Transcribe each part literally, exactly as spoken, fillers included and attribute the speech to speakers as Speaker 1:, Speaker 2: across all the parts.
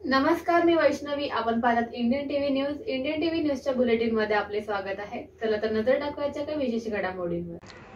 Speaker 1: नमस्कार, मी वैष्णवी. आपण पाहत Indian TV news. Indian TV न्यूजच्या बुलेटिन मध्ये आपले स्वागत आहे. चला तर नजर टाकवायच्या काही विशेष घडामोडींवर.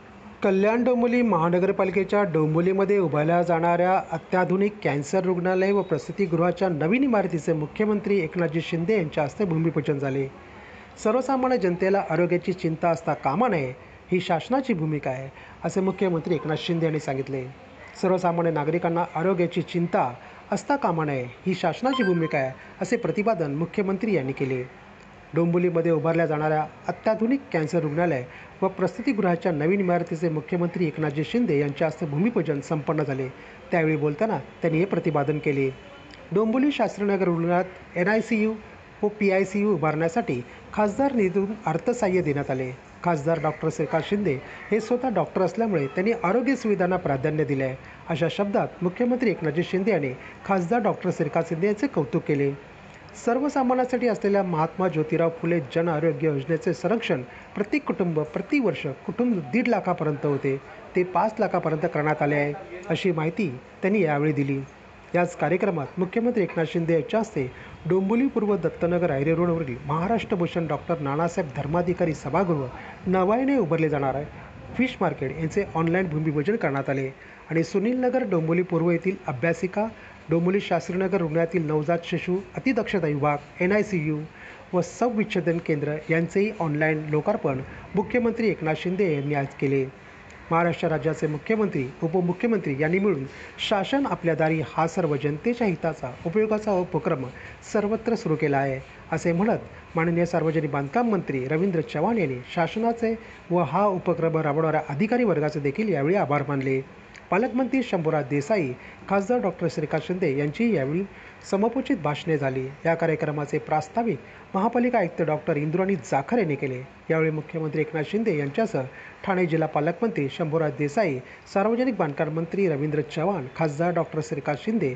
Speaker 2: कल्याण डोंबिवली महानगरपालिकेच्या डोंबिवलीमध्ये उभारल्या जाणाऱ्या अत्याधुनिक कॅन्सर रुग्णालय व प्रसूतिगृहाच्या नवीन इमारतीचे मुख्यमंत्री एकनाथजी शिंदे यांच्या हस्ते भूमिपूजन झाले. सर्वसामान्य जनतेला आरोग्याची चिंता असता कामा नये ही शासनाची भूमिका आहे, असे मुख्यमंत्री एकनाथ शिंदे यांनी सांगितले. सर्वसामान्य नागरिकांना आरोग्याची चिंता असता कामा नये ही शासनाची भूमिका आहे, असे प्रतिपादन मुख्यमंत्री यांनी केले. डोंबिवलीमध्ये उभारल्या जाणाऱ्या अत्याधुनिक कॅन्सर रुग्णालय व प्रसूतिगृहाच्या नवीन इमारतीचे मुख्यमंत्री एकनाथजी शिंदे यांच्या हस्ते भूमिपूजन संपन्न झाले. त्यावेळी बोलताना त्यांनी हे प्रतिपादन केले. डोंबिवली शास्त्रीनगर रुग्णालयात एन आय सी यू व पी आय सी यू उभारण्यासाठी खासदार निधीतून अर्थसहाय्य देण्यात आले. खासदार डॉक्टर श्रीकांत शिंदे हे स्वतः डॉक्टर असल्यामुळे त्यांनी आरोग्य सुविधांना प्राधान्य दिले आहे, अशा शब्दात मुख्यमंत्री एकनाथजी शिंदे यांनी खासदार डॉक्टर श्रीकांत शिंदे यांचे कौतुक केले. सर्वसामान्यांसाठी असलेल्या महात्मा ज्योतिराव फुले जन आरोग्य योजनेचे संरक्षण प्रत्येक कुटुंब प्रतिवर्ष कुटुंब दीड लाखापर्यंत होते, ते पाच लाखापर्यंत करण्यात आले आहे, अशी माहिती त्यांनी यावेळी दिली. याच कार्यक्रमात मुख्यमंत्री एकनाथ शिंदे यांच्या हस्ते डोंबिवली पूर्व दत्तनगर हायवे रोडवरील महाराष्ट्र भूषण डॉक्टर नानासाहेब धर्माधिकारी सभागृह नव्याने उभारले जाणार आहे फिश मार्केट यांचे ऑनलाईन भूमिपूजन करण्यात आले आणि सुनीलनगर डोंबिवली पूर्व येथील अभ्यासिका, डोंबिवली शास्त्रीनगर रुग्णालयातील नवजात शिशु अतिदक्षता विभाग, एन आय सी यू व सबविच्छेदन केंद्र यांचेही ऑनलाईन लोकार्पण मुख्यमंत्री एकनाथ शिंदे यांनी आज केले. महाराष्ट्र राज्याचे मुख्यमंत्री उपमुख्यमंत्री यांनी मिळून शासन आपल्या दारी हा सर्व जनतेच्या हिताचा उपयोगाचा उपक्रम सर्वत्र सुरू केला आहे, असे म्हणत माननीय सार्वजनिक बांधकाम मंत्री रवींद्र चव्हाण यांनी शासनाचे व हा उपक्रम राबवणाऱ्या अधिकारी वर्गाचे देखील यावेळी आभार मानले. पालकमंत्री शंभूराज देसाई, खासदार डॉक्टर श्रीकांत शिंदे यांची यावेळी समुपस्थित भाषणे झाली. या कार्यक्रमाचे प्रास्ताविक महापालिका आयुक्त डॉक्टर इंद्राणी जाखर यांनी केले. यावेळी मुख्यमंत्री एकनाथ शिंदे यांच्यासह ठाणे जिल्हा पालकमंत्री शंभूराज देसाई, सार्वजनिक बांधकाम मंत्री रवींद्र चव्हाण, खासदार डॉक्टर श्रीकांत शिंदे,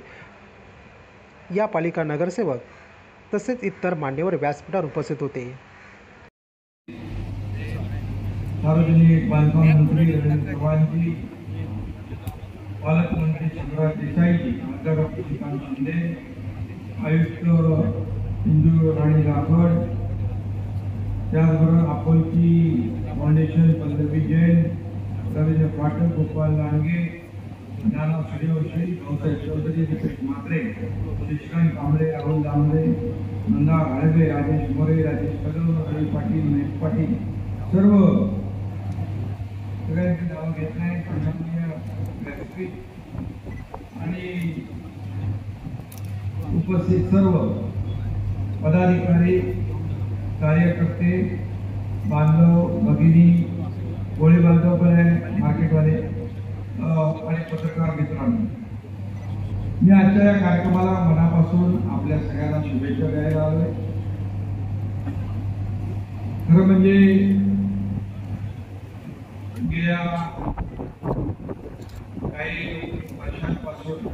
Speaker 2: या पालिका नगरसेवक तसेच इतर मान्यवर व्यासपीठावर उपस्थित होते.
Speaker 3: सार्वजनिक बांधकाम मंत्री रवींद्र चव्हाणजी, पालकमंत्री शंभूराज देसाईजी, खासदार डॉक्टर श्रीकांत शिंदे, आयुक्त इंदुराणी जाखर, त्याचबरोबर अपोलची फाउंडेशन पल्लवी जैन, रवींद्र पाठक, गोपाल लांडगे, नाना सूर्यवंशी, भाऊसाहेब चौधरी, दीपेश म्हात्रे, श्रीकांत कांबळे, राहुल दामले, नंदा घाळवे, राजेश मोरे, राजेश कदम, रवी पाटील, महेश पाटील, सर्व सगळ्यांची नाव घेत नाही. सन्माननीय व्यासपीठ आणि उपस्थित सर्व पदाधिकारी, कार्यकर्ते, बांधव, भगिनी, गोळी बांधव पण आहे, मार्केटवाले आणि पत्रकार मित्रांनो, मी आजच्या या कार्यक्रमाला मनापासून आपल्या सगळ्यांना शुभेच्छा द्यायला आलोय. खरं म्हणजे गेल्या काही वर्षांपासून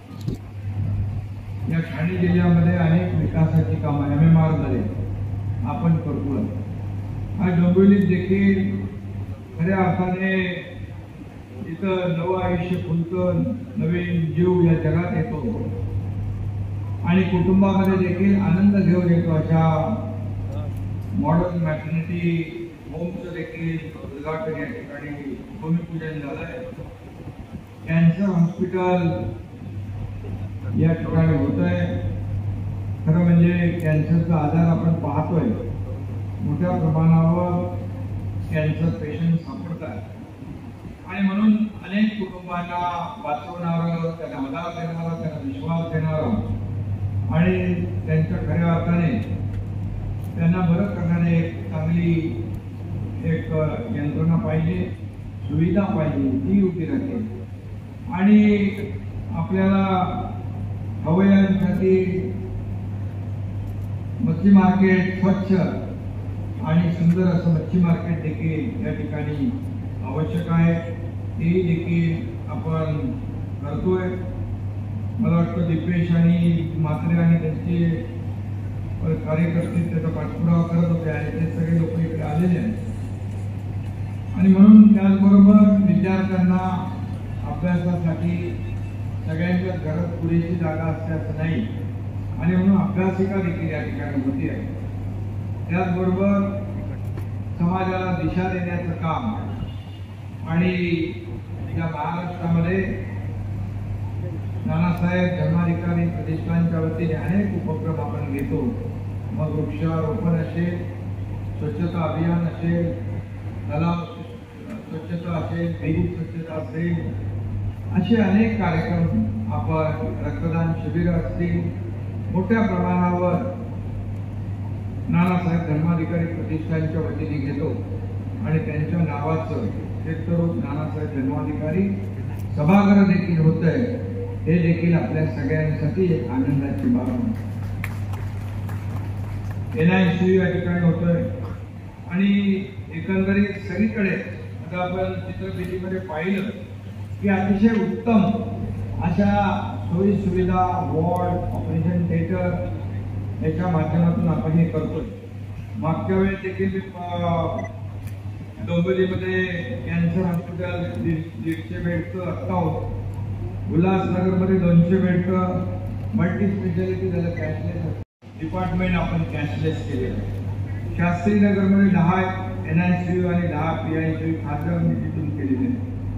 Speaker 3: या ठाणे जिल्ह्यामध्ये अनेक विकासाची कामं एम एम आर मध्ये आपण करतोय. आज डोंबिवलीत देखील खऱ्या अर्थाने इथं नवं आयुष्य फुलतं, नवीन जीव या जगात येतो आणि कुटुंबामध्ये देखील आनंद घेऊन येतो. अशा मॉडर्न मॅटर्निटी होमचं देखील उद्घाटन या ठिकाणी भूमिपूजन झालंय. कॅन्सर हॉस्पिटल या ठिकाणी होत आहे. खरं म्हणजे कॅन्सरचा आजार आपण पाहतोय, मोठ्या प्रमाणावर कॅन्सर पेशंट सापडतात आणि म्हणून अनेक कुटुंबांना वाचवणारं, त्यांना आधार देणारं, त्यांना विश्वास देणारं आणि त्यांच्या खऱ्या अर्थाने त्यांना बरं करणारी एक चांगली एक यंत्रणा पाहिजे, सुविधा पाहिजे, ती उभी राहते. आणि आपल्याला अवयवांसाठी मच्छी मार्केट स्वच्छ आणि सुंदर असं मच्छी मार्केट देखील या ठिकाणी आवश्यक आहे, ते देखील आपण करतोय. मला वाटतं दीपेश आणि म्हात्रे आणि त्यांचे कार्यकर्ते त्याचा पाठपुरावा करत होते आणि ते सगळे लोक इकडे आलेले आहेत. आणि म्हणून त्याचबरोबर विद्यार्थ्यांना अभ्यासासाठी सगळ्यांच्या घरात पुरेशी जागा असते असं नाही. आणि म्हणून अभ्यासिका देखील या ठिकाणी होती आहे. त्याचबरोबर समाजाला दिशा देण्याचं काम आणि या महाराष्ट्रामध्ये नानासाहेब धर्माधिकारी प्रतिष्ठानच्या वतीने अनेक उपक्रम आपण घेतो. मग वृक्षारोपण असेल, स्वच्छता अभियान असेल, तलाव स्वच्छता असेल, विहिरी स्वच्छता असेल, असे अनेक कार्यक्रम आपण, रक्तदान शिबिर असतील, मोठ्या प्रमाणावर नानासाहेब धर्माधिकारी प्रतिष्ठानच्या वतीने घेतो. आणि त्यांच्या नावाचं क्षेत्ररूप नानासाहेब धर्माधिकारी सभागृह देखील होत आहे. हे देखील आपल्या सगळ्यांसाठी एक आनंदाची बाब आहे. एन आय सी यू या ठिकाणी होतोय आणि एकंदरीत सगळीकडे आता आपण चित्रफितीमध्ये पाहिलं की अतिशय उत्तम अशा सोयी सुविधा, वॉर्ड, ऑपरेशन थिएटर याच्या माध्यमातून आपण हे करतोय. मागच्या वेळेस देखील मी डोंबिवलीमध्ये कॅन्सर हॉस्पिटल दीडशे बेडचं आत्ता होतं, उल्हासनगरमध्ये दोनशे बेडचं मल्टी स्पेशालिटी झालं, कॅशलेस डिपार्टमेंट आपण कॅशलेस केलेलं. शास्त्रीनगरमध्ये दहा एन आय सी यू आणि दहा पी आय सी यू खासदार निधीतून केलेले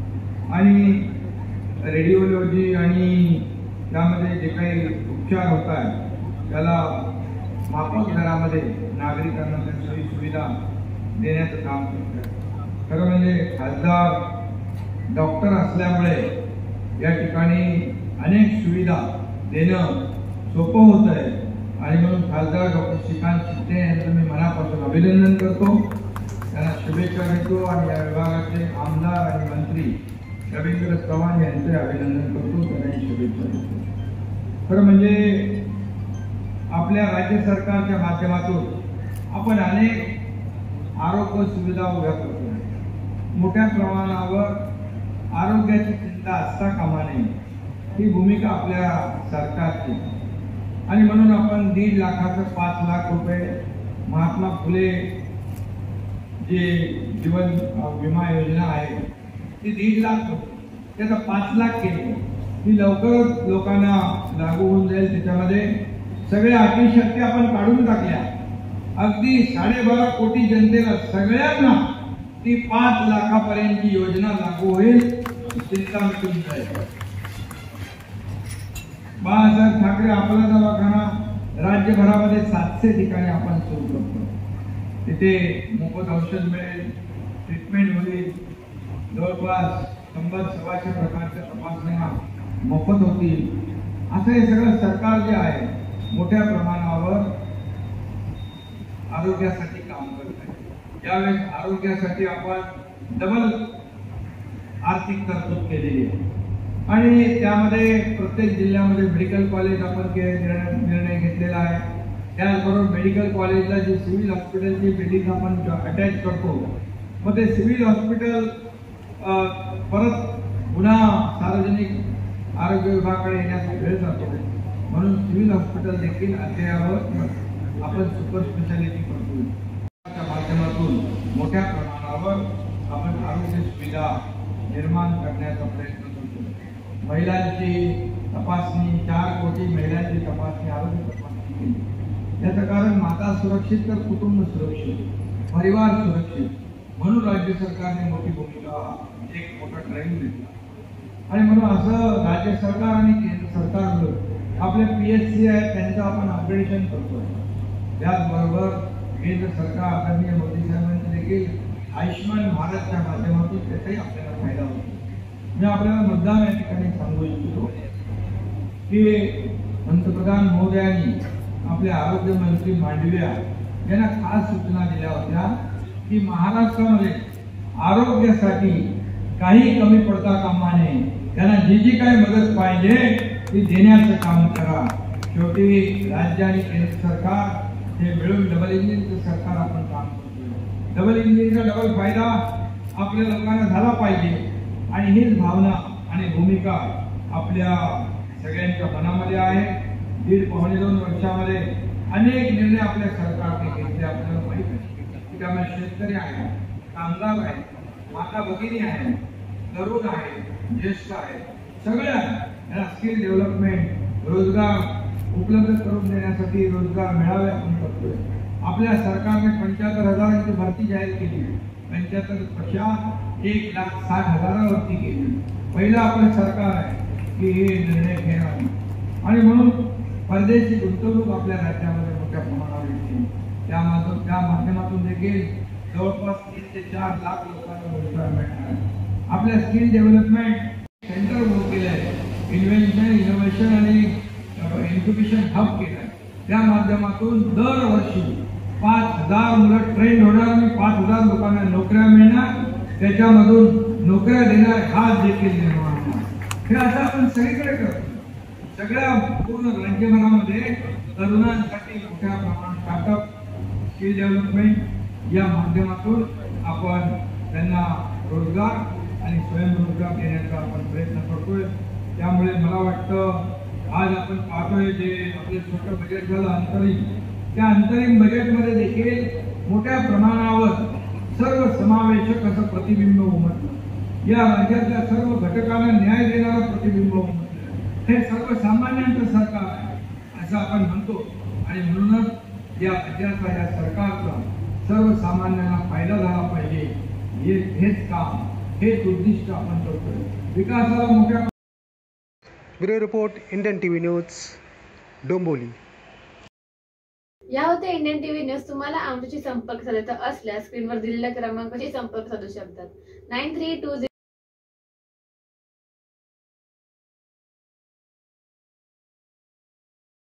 Speaker 3: आणि रेडिओलॉजी आणि त्यामध्ये जे काही उपचार होत आहेत त्याला माफक दरामध्ये नागरिकांना त्या सोयी सुविधा देण्याचं काम करत आहे. खरं म्हणजे खासदार डॉक्टर असल्यामुळे या ठिकाणी अनेक सुविधा देणं सोपं होत आहे आणि म्हणून खासदार डॉक्टर श्रीकांत शिंदे यांचं मी मनापासून अभिनंदन करतो, त्यांना शुभेच्छा देतो आणि या विभागाचे आमदार आणि मंत्री रवींद्र चव्हाण यांचे अभिनंदन करतो, त्यांनाही शुभेच्छा देतो. खरं म्हणजे आपल्या राज्य सरकारच्या माध्यमातून आपण अनेक आरोग्य सुविधा उभ्या करतो. मोठ्या प्रमाणावर आरोग्याची चिंता असता कामा नये, ही भूमिका आपल्या सरकारची आणि म्हणून आपण दीड लाखाचं पाच लाख रुपये महात्मा फुले जे जीवन विमा योजना आहे ती दीड लाख त्याचा पाच लाख केली, ती लवकरच लोकांना लागू होऊन जाईल. त्याच्यामध्ये सगळ्या अटी शक्ती आपण काढून टाकल्या, अगदी साडेबारा कोटी जनतेला सगळ्यांना ती पाच लाखापर्यंतची योजना लागू होईल, चिंता मिटून जाईल. बाळासाहेब ठाकरे आपला दवाखाना राज्यभरामध्ये सातशे ठिकाणी आपण सुरू करतो. तिथे मोफत औषध मिळेल, ट्रीटमेंट होईल, जवळपास शंभर सव्वाशे प्रकारच्या तपासण्या मोफत होतील. असं हे सगळं सरकार जे आहे मोठ्या प्रमाणावर आरोग्यासाठी काम करत आहे. यावेळेस आरोग्यासाठी आपण डबल आर्थिक तरतूद केलेली आहे आणि त्यामध्ये प्रत्येक जिल्ह्यामध्ये मेडिकल कॉलेज आपण निर्णय घेतलेला आहे. त्याचबरोबर मेडिकल कॉलेजला जे सिव्हिल हॉस्पिटलची बिल्डिंग आपण अटॅच करतो, मग ते सिव्हिल हॉस्पिटल परत पुन्हा सार्वजनिक आरोग्य विभागाकडे येण्याचा वेळ जातो. म्हणून सिव्हिल हॉस्पिटल देखील अद्ययावत आपण सुपर स्पेशालिटी करतो. त्या माध्यमातून मोठ्या प्रमाणावर आपण आरोग्य सुविधा निर्माण करण्याचा प्रयत्न करतो. महिलांची तपासणी, चार कोटी महिलांची तपासणी, आरोग्य तपासणी केली. याचं कारण माता सुरक्षित तर कुटुंब सुरक्षित, परिवार सुरक्षित, म्हणून राज्य सरकारने मोठी भूमिका, एक मोठा ड्राईव्ह घेतला आणि म्हणून असं राज्य सरकार आणि केंद्र सरकार आपले पी एच सी आहे त्यांचं आपण अपग्रेडेशन करतोय. त्याचबरोबर केंद्र सरकार आदरणीय मोदी साहेबांचे देखील आयुष्यमान भारतच्या माध्यमातून त्याचाही आपल्याला फायदा होतो. मी आपल्याला मुद्दाम या ठिकाणी सांगू इच्छितो की पंतप्रधान महोदयांनी आपले आरोग्य मंत्री मांडविया यांना खास सूचना दिल्या होत्या की महाराष्ट्रामध्ये आरोग्यासाठी काही कमी पडता कामा नये, त्यांना जी जी काही मदत पाहिजे ती देण्याचं काम करा. शेवटी राज्य आणि केंद्र सरकार हे मिळून डबल इंजिनचं सरकार आपण काम करतोय. डबल इंजिनचा डबल फायदा आपल्या लोकांना झाला पाहिजे आणि हीच भावना आणि भूमिका आपल्या सगळ्यांच्या मनामध्ये आहे. दीड पावणे दोन वर्षामध्ये अनेक निर्णय आपल्या सरकारने घेतले आपल्याला माहित आहे. त्यामुळे शेतकरी आहे, कामगार आहे, माता भगिनी आहे, तरुण आहे, ज्येष्ठ आहे, सगळ्या स्किल डेव्हलपमेंट, रोजगार उपलब्ध करून देण्यासाठी रोजगार मेळावे आपण करतोय. आपल्या सरकारने पंच्याहत्तर हजारांची भरती जाहीर केली. पंच्याहत्तर पेक्षा एक लाख साठ हजारावरती गेली. पहिलं आपलं सरकार आहे की हे निर्णय घेणार आणि म्हणून परदेशी गुंतवणूक आपल्या राज्यामध्ये मोठ्या प्रमाणावर येते. त्या माध्यम त्या माध्यमातून देखील जवळपास तीन ते चार लाख लोकांना रोजगार मिळणार. आपल्या स्किल डेव्हलपमेंट सेंटर उभं केलं आहे. इन्व्हेन्शन इनोव्हेशन आणि इन्क्युबेशन हब केलं आहे. त्या माध्यमातून दरवर्षी पाच हजार मुलं ट्रेन होणार आणि पाच हजार लोकांना नोकऱ्या मिळणार. त्याच्यामधून नोकऱ्या देणार हात देखील निर्माण होणार. हे असं आपण सगळीकडे करतो. सगळ्या पूर्ण राज्यभरामध्ये तरुणांसाठी मोठ्या प्रमाणात स्टार्टअप स्किल डेव्हलपमेंट या माध्यमातून आपण त्यांना रोजगार आणि स्वयंरोजगार देण्याचा आपण प्रयत्न करतोय. त्यामुळे मला वाटतं आज आपण पाहतोय जे आपले छोटं बजेट झालं अंतरिम, त्या अंतरिम बजेटमध्ये देखील मोठ्या प्रमाणावर सर्व समावेशक असं प्रतिबिंब उमटलं. या राज्यातल्या सर्व घटकांना न्याय देणारं प्रतिबिंब उमटलं. हे सर्वसामान्यांचं सरकार आहे असं आपण म्हणतो आणि म्हणूनच या राज्याचा या सरकारचा सर्वसामान्यांना फायदा झाला पाहिजे हे हेच काम हेच उद्दिष्ट आपण करतोय. विकासाला मोठ्या
Speaker 2: bureau report Indian TV news Dombivli.
Speaker 1: या होत्या इंडियन टीव्ही न्यूज. तुम्हाला आमच्याशी संपर्क साधायचा असल्यास स्क्रीनवर दिलेल्या क्रमांकाशी संपर्क साधू शकतात. Nine three to